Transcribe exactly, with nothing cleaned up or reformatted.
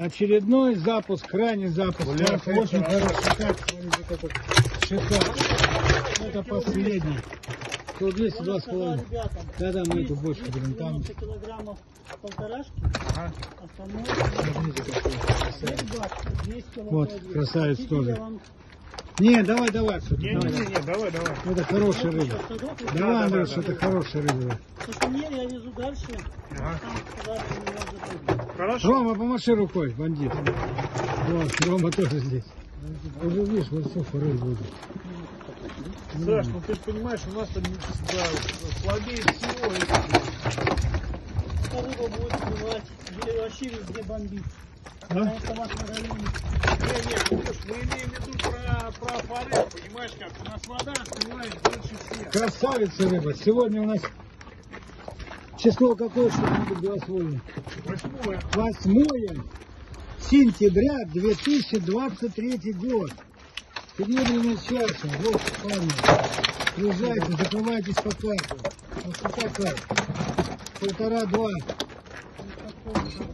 Очередной запуск, крайний запуск. Бля, Очень очень хороший. Как, смотрите, как это шикарно. Это последний. Тут двести два с половиной. Да, да, мы эту бочку будем там. Килограммов полторашки. Ага. Вот, красавец тоже. Не, давай, давай. Что-то, Не, давай. не, не, не, давай, давай. Это хорошая рыба. Да, Давай, да, Андрюш, да, это да. хорошая рыба. Сушенер я везу дальше. Ага. Там куда-то меня забудут. Хорошо. Рома, помаши рукой, бандит. Вот, Рома тоже здесь. Уже видишь, вот все рыба будет. Саш, ну ты же понимаешь, у нас там да, слабее всего. Эта рыба будет сбивать. Или вообще везде бомбить. А? Потому что у вас на районе. Не, не, Куш, мы имеем в виду про, про форель, понимаешь как? У нас вода остывает больше всех. Красавица рыба. Сегодня у нас число какое, что будет голосование? Восьмое. восьмое сентября две тысячи двадцать третий год. Серебряная чаша. Вот, парни. Приезжайте, закрывайтесь по карте. Вот какая карта? Полтора-два.